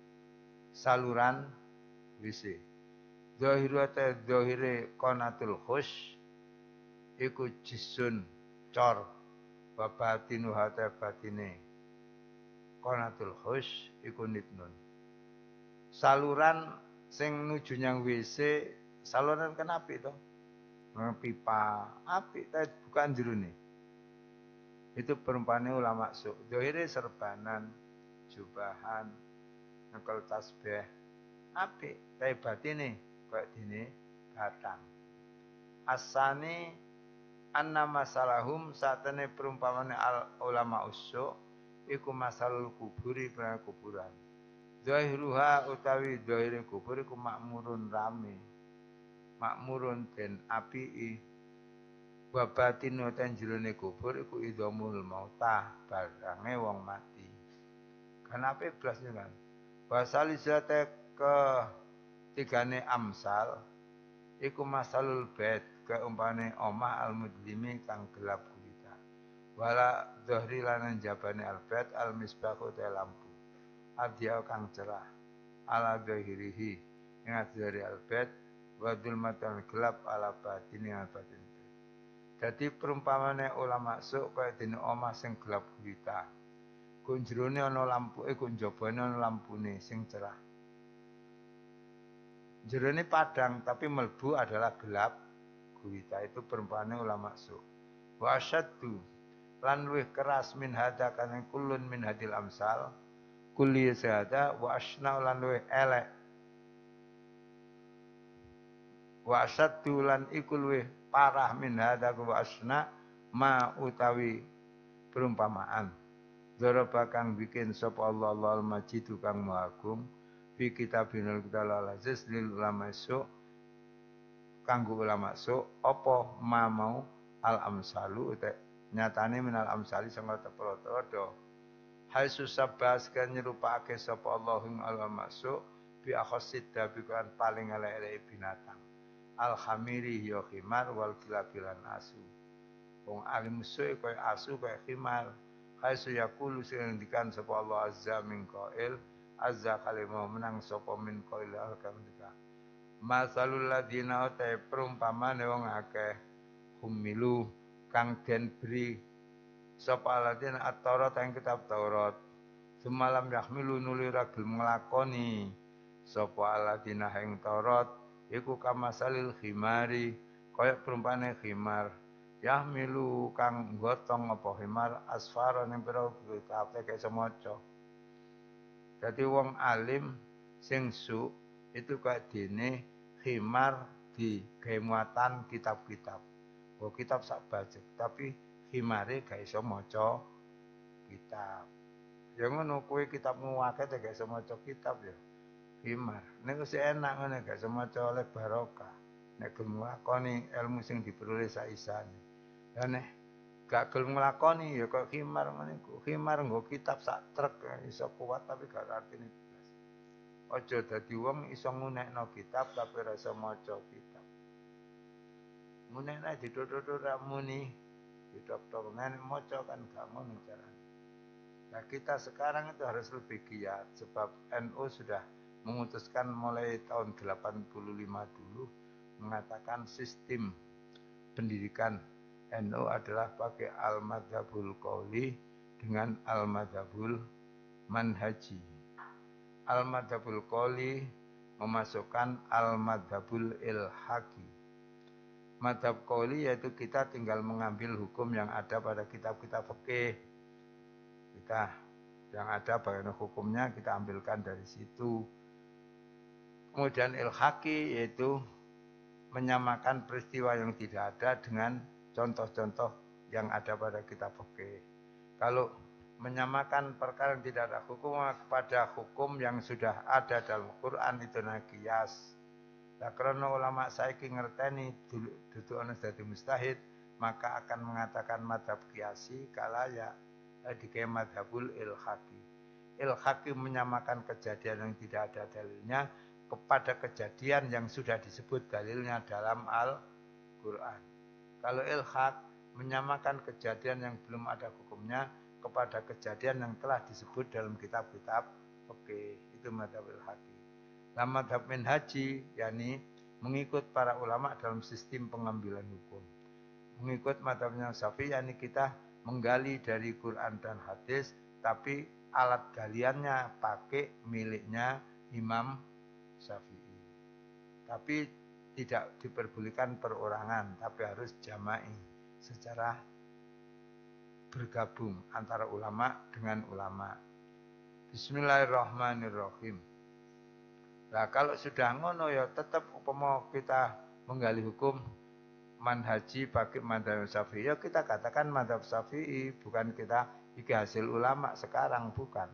zahire qanatul khuss iku jisun cor wa batinu hata batine qanatul khuss iku nitnun. Saluran sing nuju nyang WC, saluran kan apik to. Pipa apik ta bukan jerone. Itu perumpane ulama suk. Zahire serbanan, jubahan, ngekel tasbih. Apik, tapi batine kaya dene batang. Asane anna masalahum satene perumpamane al ulama usuk iku masalul kuburi pada kuburan. Zahiruha utawi zahire kubur iku makmurun rame. Makmurun den apiki. Wa batinu ten jerone kubur iku idhamul mautah, barange wong mati. Kan ape blas kan. Wasalisate ke tigane amsal iku masalul bait keumpane omah al mudlimi kang gelap wala dhahri lanan jabane albet al misbahu te lampu adya kang cerah ala dhahirihi ing dari albet wa dzulmatan gelap ala batini al batin. Dadi perumpamane ulama suk kaya dene omah sing gelap gulita ku jerone ana lampu ku njabane ana lampune sing cerah jerone padang tapi melbu adalah gelap gulita. Itu perumpamane ulama suk wa asyaddu lan luwih keras min hada kana kullun min hadil amsal kulli sehada wa asna lan luwih elek wa asaddu lan iku luwih parah min hada wa asna ma utawi perumpamaan Daraba kang bikin sapa Allah al-Majid kang Maha Agung fi kitabinul kitabul aziz lil ulama su kanggo ulama su apa ma mau al amsalu nyatane minal amsali sanga tepro-tepro hai susabas kan nyerupake sapa Allahum al-masu bi akhasid dabikan paling elek binatang al-khamiri ya khimar wal kilabilan asu wong alim su kaya asu kaya khimar hai suyakulu sing ngendikan sapa Allah azza min qail azza kalimah menang sapa min qail al-kamdika masalul ladina ta perumpamane wong akeh humilu kang den beri sapa ladina at-Taurat ing kitab Taurat semalam yahmilu nuli ragil nglakoni sapa ladina ing Taurat iku kamasalil khimari kaya perumpane khimar yahmilu kang gotong apa khimar asfara ning pira kitab kaya semaca dadi wong alim sing su itu kayak dene khimar di kemuatan kitab-kitab. Oh kitab sak baca, tapi khimare gak iso maca kitab. Ya ngono kowe kitabmu akeh gak iso maca kitab ya. Khimar. Nek wis enak ngene gak iso maca oleh barokah. Nek gelem nglakoni ilmu sing diperoleh saisane. Ya nek gak gelem nglakoni ya kok khimar ngene iku. Khimar nggo kitab sak truk iso kuat tapi gak artine aja dadi wong iso ngunekno kitab tapi ora iso maca kitab. Ngunekno didodot ra muni, didokter nek maca kan gak ngono carane. Nah, kita sekarang itu harus lebih giat sebab NU sudah memutuskan mulai tahun 85 dulu mengatakan sistem pendidikan NU adalah pakai al-madzhabul qauli dengan al-madzhabul manhaji. Al-Madhabul Qoli memasukkan Al-Madhabul Ilhaqi. Madhab Qoli yaitu kita tinggal mengambil hukum yang ada pada kitab-kitab fikih. Kita yang ada bagaimana hukumnya kita ambilkan dari situ. Kemudian Ilhaqi yaitu menyamakan peristiwa yang tidak ada dengan contoh-contoh yang ada pada kitab fikih. Kalau menyamakan perkara yang tidak ada hukum kepada hukum yang sudah ada dalam Quran itu qiyas. Lah karena ulama saiki ngerteni dudu ana dadi mustahid, maka akan mengatakan madhab qiyasi kala ya dike madhabul ilhaqi. Ilhaqi menyamakan kejadian yang tidak ada dalilnya kepada kejadian yang sudah disebut dalilnya dalam Al-Quran. Kalau ilhaq menyamakan kejadian yang belum ada hukumnya kepada kejadian yang telah disebut dalam kitab-kitab fikih. Itu madhab ilhaqi. Nah, madhab minhaji yakni mengikut para ulama dalam sistem pengambilan hukum. Mengikut madhabnya Syafi'i yakni kita menggali dari Quran dan hadis tapi alat galiannya pakai miliknya Imam Syafi'i. Tapi tidak diperbolehkan perorangan tapi harus jama'i secara bergabung antara ulama dengan ulama. Bismillahirrahmanirrahim. Nah, kalau sudah ngono ya tetap upama kita menggali hukum manhaji pakai madhab Syafi'i, ya kita katakan madhab Syafi'i, bukan kita iki hasil ulama sekarang, bukan.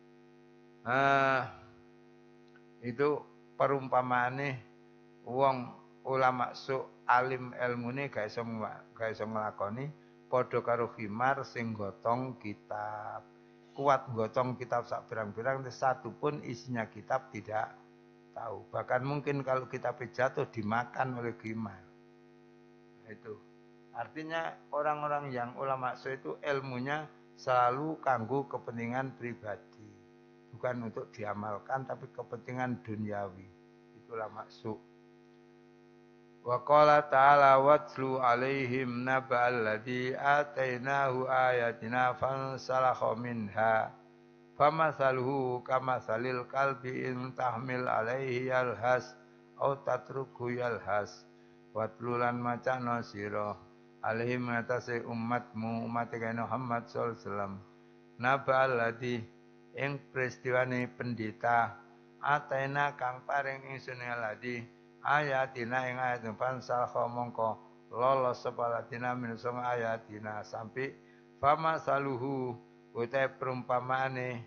Itu perumpamaane wong ulama su alim ilmune gak iso nglakoni padha karo khimar sing gotong kitab. Kuat gotong kitab sak berang-berang satu pun isinya kitab tidak tahu. Bahkan mungkin kalau kitab jatuh dimakan oleh khimar. Itu. Artinya orang-orang yang ulama su itu ilmunya selalu kanggo kepentingan pribadi. Bukan untuk diamalkan tapi kepentingan duniawi. Itu ulama su. Wa qala ta'ala watlu alaihim naba'al ladzi atainahu ayatina fansalakha minha famathaluhu kamathalil kalbi in tahmil alaihi yalhas aw tatruku yalhas watlulan macana sira alaihi mengatasi umatmu umat kaya Muhammad sallallahu alaihi wasallam naba alladhi ing peristiwane pendeta atena kang paring ingsun alladhi ayatina ing ayat pansal mongko lolos sepalatina min sung ayatina sampai fama saluhu utai perumpamaane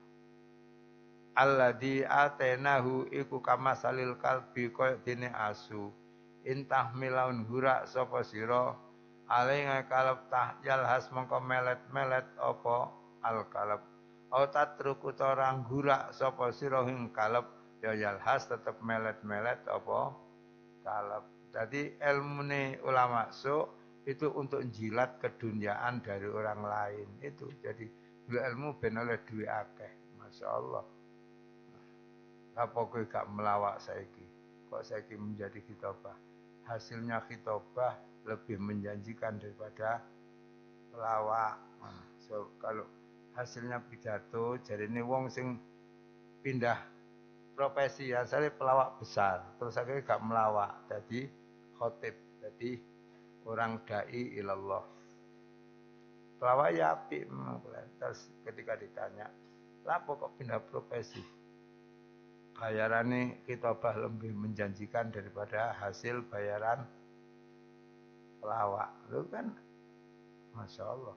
alladhi atenahu iku kama salil kalbi koyo dene asu intah milaun hurak sapa sira ale kalep tah yalhas mongko melet-melet apa al kalep au tatruk utawa hurak sapa sira ing kalep ya yalhas tetep melet-melet apa kalep. Jadi ilmune ulama itu untuk jilat keduniaan dari orang lain itu. Jadi ilmu ben oleh duwe akeh. Masya Allah. Apa kowe gak melawak saiki? Kok saiki menjadi khitobah? Hasilnya khitobah lebih menjanjikan daripada pelawak. So kalau hasilnya pidato, jadi ini wong sing pindah profesi ya, saya pelawak besar, terus saya gak melawak, jadi khotib, jadi orang dai ilallah. Pelawak ya apik, terus ketika ditanya, lapo kok pindah profesi? Bayarannya khitobah lebih menjanjikan daripada hasil bayaran pelawak. Itu kan Masya Allah.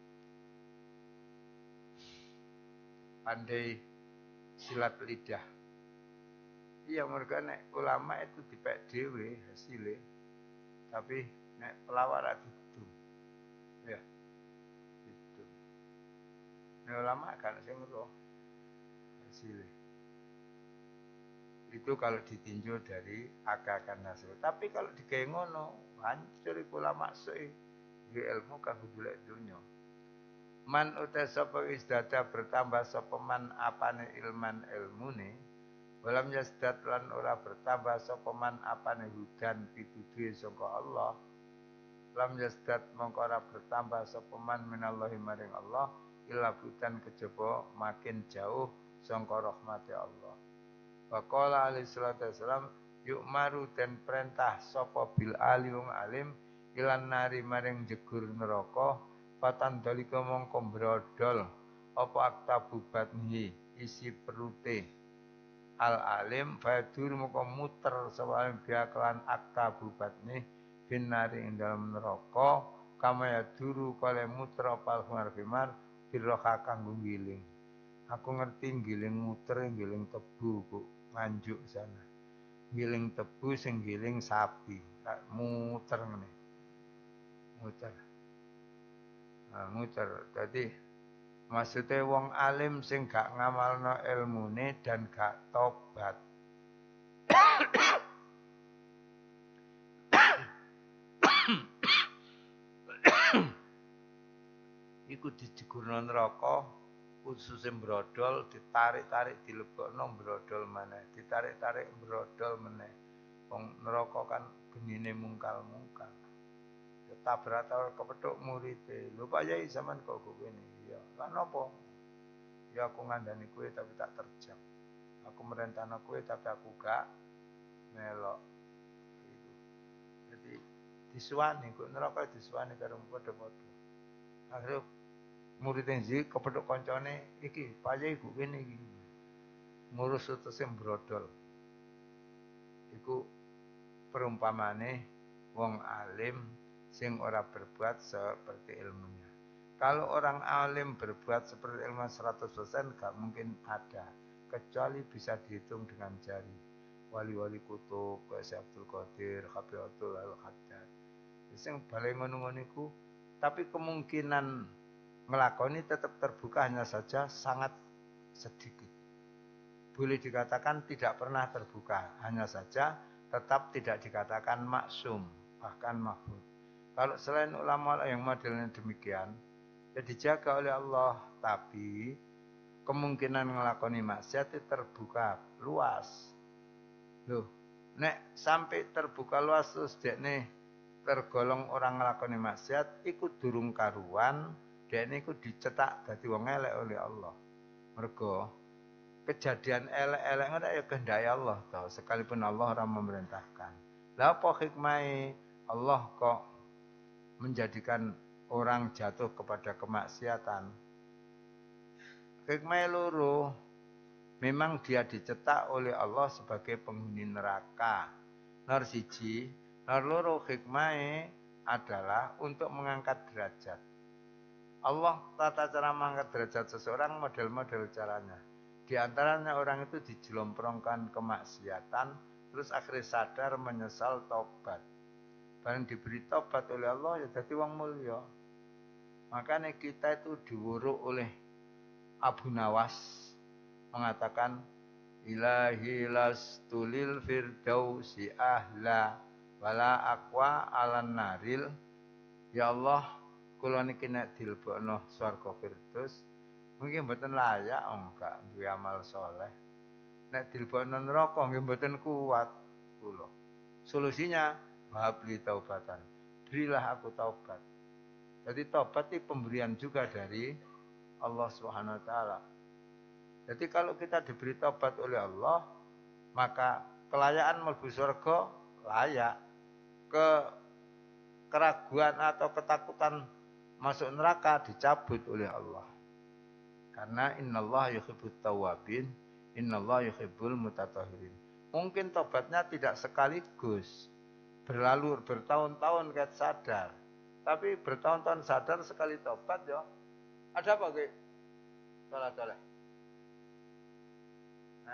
Pandai silat lidah. Iya mereka nek ulama itu dipek dhewe hasilnya. Tapi nek pelawak ra didum. Ya. Didum. Nek ulama kan sing roh hasilnya. Itu kalau ditinjau dari akakan nasib. Tapi kalau digawe ngono, hancur iku ulama sik. Ilmu kabudulek dunya. Man uta sapa isdada bertambah sapa man apane ilman ilmune walam yasdat lan ora bertambah sapa man apane hudan pituduhe saka Allah lam yasdat mongko ora bertambah sapa man minallahi maring Allah illa budan kejaba makin jauh saka rahmati Allah. Wa qala alaihi salatu wasalam yu'maru den perintah sapa bil alim alim ilan nari maring jegur neraka patan dalika mongko brodol apa aktabu batnihi isi perute al alim fadur mongko muter sawal biaklan aktabu batni binari ing dalam neraka kama ya duru kale muter opal humar birroha kanggo giling. Aku ngerti giling muter giling tebu kok nganjuk sana giling tebu sing giling sapi muter ngene muter. Nah, muter. Jadi maksudnya wong alim sing gak ngamalno ilmune dan gak tobat. Iku dijegurno neraka khusus brodol ditarik-tarik dilebokno brodol maneh, ditarik-tarik brodol meneh. Wong neraka kan genine mungkal-mungkal. Tabrak kepethuk murite. Lho Pak Yai sampean kok ngene. Ya, lan napa? Ya aku ngandani kowe tapi tak terjang. Aku merentano kowe tapi aku gak melok. Gitu. Jadi disuwani kok neraka disuwani karo padha-padha. Akhire murid enji kepethuk kancane iki Pak Yai kok ngene iki. Ngurus utese brodol. Iku perumpamane wong alim sing ora berbuat seperti ilmunya. Kalau orang alim berbuat seperti ilmu 100% gak mungkin ada. Kecuali bisa dihitung dengan jari. Wali-wali kutub, Syekh Abdul Qadir, Habib Abdul Al-Haddad. Sing balik ngono-ngono iku, tapi kemungkinan ngelakoni tetap terbuka hanya saja sangat sedikit. Boleh dikatakan tidak pernah terbuka, hanya saja tetap tidak dikatakan maksum, bahkan mahfud. Kalau selain ulama yang modelnya demikian, ya dijaga oleh Allah, tapi kemungkinan ngelakoni maksiat itu terbuka luas. Loh, nek sampai terbuka luas terus dekne tergolong orang ngelakoni maksiat, ikut durung karuan, dekne ikut dicetak dadi wong elek oleh Allah. Mergo kejadian elek-elek ngono ya kehendak Allah toh, sekalipun Allah ora memerintahkan. Lah apa hikmahe Allah kok menjadikan orang jatuh kepada kemaksiatan. Hikmah loro, memang dia dicetak oleh Allah sebagai penghuni neraka. Nomor siji, nomor loro hikmahnya adalah untuk mengangkat derajat. Allah tata cara mengangkat derajat seseorang model-model caranya. Di antaranya orang itu dijelomprongkan kemaksiatan, terus akhirnya sadar, menyesal, tobat. Barang diberi tobat oleh Allah, ya jadi wong mulya. Makanya kita itu diwuruh oleh Abu Nawas mengatakan, Ilahi lastulil firdausi ahla wala aqwa alan naril. Ya Allah, kula niki nek dilebokno swarga firdaus mungkin mboten layak enggak duwe amal soleh. Nek dilebokno neraka nggih mboten kuat kula. Solusinya habli taubatan. Berilah aku taubat. Jadi taubat itu pemberian juga dari Allah Subhanahu wa taala. Jadi kalau kita diberi taubat oleh Allah, maka kelayaan mlebu surga layak. Keraguan atau ketakutan masuk neraka dicabut oleh Allah. Karena innallaha yuhibbut tawwabin, innallaha yuhibbul mutatahhirin. Mungkin tobatnya tidak sekaligus, berlalu bertahun-tahun ket sadar. Tapi bertahun-tahun sadar sekali tobat ya. Ada apa ge? Salah-salah. Hah?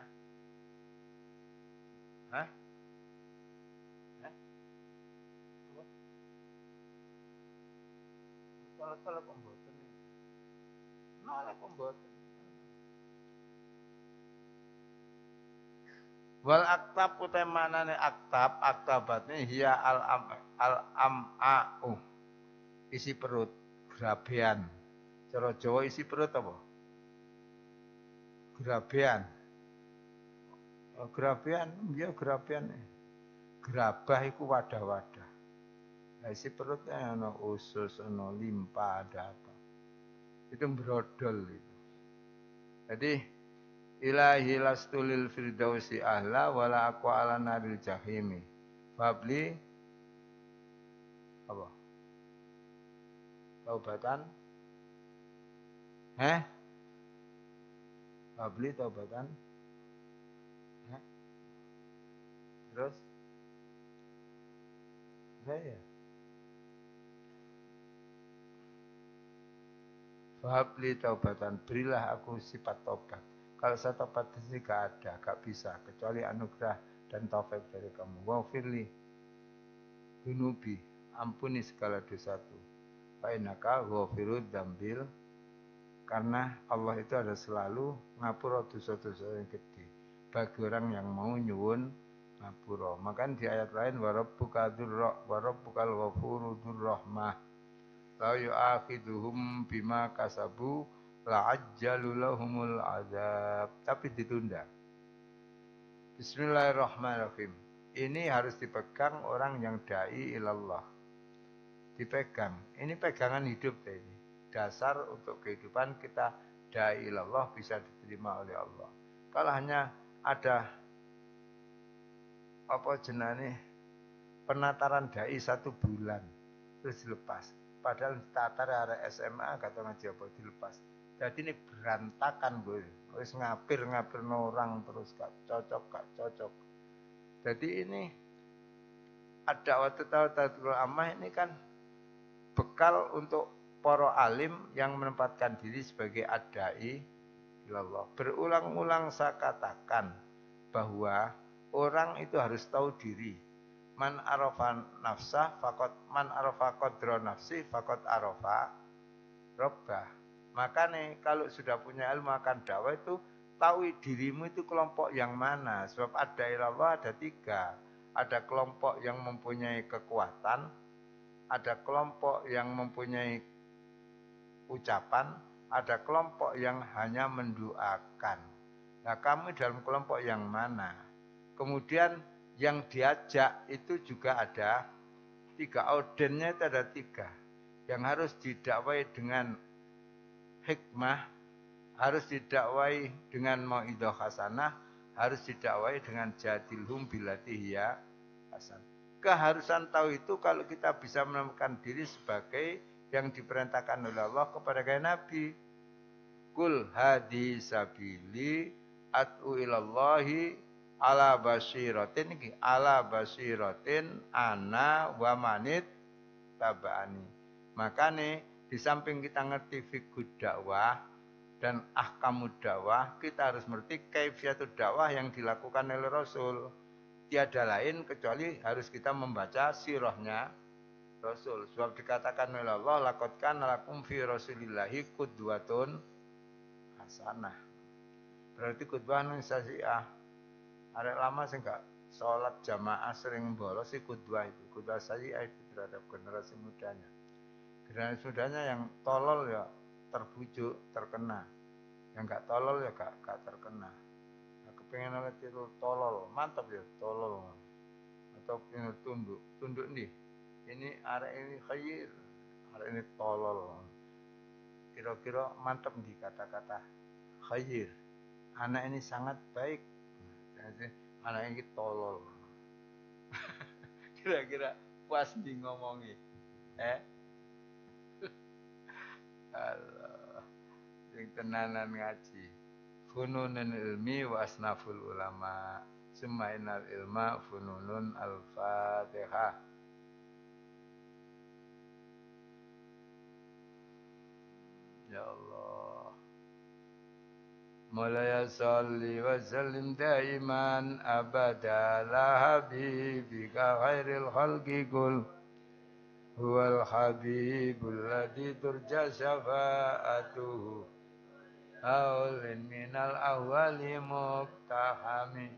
Hah? Hah? Salah-salah kok mboten. Malah kok mboten. Wal aktab utemanane aktabatne hiya al am'u. Isi perut, grabean. Cara Jawa isi perut apa? Grabean. Oh, grabean, ya grabean. Gerabah iku wadah-wadah. Nah, isi perutnya ana usus, ana limpa, ada apa. Itu brodol itu. Jadi Ilahi lastulil firdausi ahla wala aqwa ala naril jahimi. Fabli apa? Taubatan? Fabli taubatan? Terus? Saya. Fabli taubatan, berilah aku sifat taubat. Kalau saya tobat sih gak ada, gak bisa kecuali anugerah dan taufik dari kamu. Wa firli dunubi, ampuni segala dosaku. Fa innaka ghafirud dzambil, karena Allah itu ada selalu ngapura dosa-dosa yang gede bagi orang yang mau nyuwun ngapura. Maka di ayat lain wa rabbukal ghafuru dzurrahmah la yu'akhiduhum bima kasabu la'ajjalu lahumul azab, tapi ditunda. Bismillahirrahmanirrahim. Ini harus dipegang orang yang dai ilallah. Dipegang. Ini pegangan hidup ini. Dasar untuk kehidupan kita dai ilallah bisa diterima oleh Allah. Kalau hanya ada apa jenane penataran dai 1 bulan terus dilepas. Padahal tatar arek SMA kata ngaji apa dilepas. Jadi ini berantakan gue. Wis ngapir orang terus gak cocok. Jadi ini ada waktu tahu amah ini kan bekal untuk para alim yang menempatkan diri sebagai adai ilallah. Berulang-ulang saya katakan bahwa orang itu harus tahu diri. Man arafa nafsah man arafa qadra nafsi faqad arafa rabbah. Makanya kalau sudah punya ilmu akan dakwah itu tahu dirimu itu kelompok yang mana. Sebab ada ilallah ada 3. Ada kelompok yang mempunyai kekuatan, ada kelompok yang mempunyai ucapan, ada kelompok yang hanya mendoakan. Nah, kamu dalam kelompok yang mana? Kemudian yang diajak itu juga ada 3. Audiennya itu ada 3. Yang harus didakwai dengan hikmah, harus didakwai dengan mauidhah hasanah, harus didakwai dengan jadilhum billati hiya hasan. keharusan tahu itu kalau kita bisa menemukan diri sebagai yang diperintahkan oleh Allah kepada Nabi. Kul hadi sabili at'u ilallahi ala basiratin iki ala basiratin ana wa manit tabani. Makane di samping kita ngerti fikih dakwah dan ahkamud dakwah, kita harus mengerti kaifiatud dakwah yang dilakukan oleh Rasul. Tiada lain kecuali harus kita membaca sirahnya Rasul. Sebab dikatakan oleh Allah, laqad kana lakum fi rasulillahi qudwatun hasanah. Berarti qudwah nun sasiah. Arek lama sing gak sholat jamaah sering bolos sih qudwah itu. Qudwah sasiah itu terhadap generasi mudanya. Generasi mudanya yang tolol ya terbujuk, terkena. Yang gak tolol ya gak terkena. Aku pengen oleh tiru tolol, mantap ya tolol. Atau pengen tunduk nih. Ini arek ini khair, arek ini tolol. Kira-kira mantap nih kata-kata khair. Anak ini sangat baik. Anak ini tolol. Kira-kira pas di ngomongi. Allah. Sing tenanan ngaji. Fununun ilmi wa asnaful ulama. Sumainal ilma fununun al-fatihah. Ya Allah. Mulaya salli wa sallim daiman abada la habibika khairil khalqi kul huwal habibul ladzi turja syafa'atuhu aulin minal awwali muktahami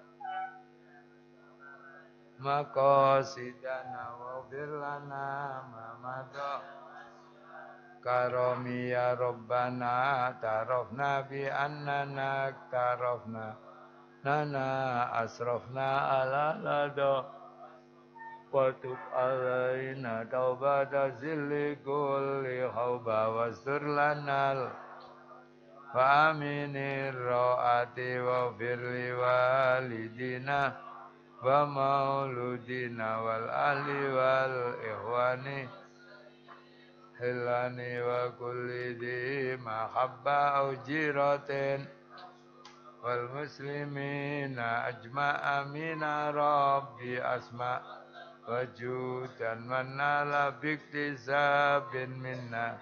maqasidana wa birlana mamada karomi ya Rabbana tarafna bi annana tarafna nana asrafna ala lada watub alaina taubata zilli kulli khawba wasdur lanal wa aminir ra'ati wa firli walidina wa mauludina wal ahli wal ikhwani hilani wa kulli di mahabba au jiratin wal muslimina ajma'a mina rabbi asma' wajudan manala biktisabin minna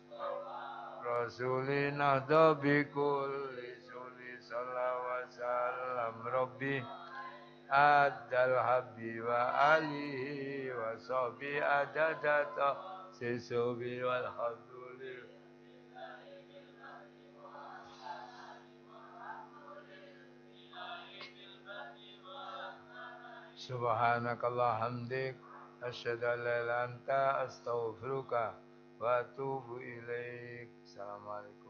rasulina dhabi kulli suli sallallahu wasallam rabbi adal habbi wa alihi wa sahbi adadata sesubi walhamdulillah. Subhanakallah hamdik asyhadu an la ilaha illa anta astaghfiruka wa atubu ilaik. Assalamualaikum.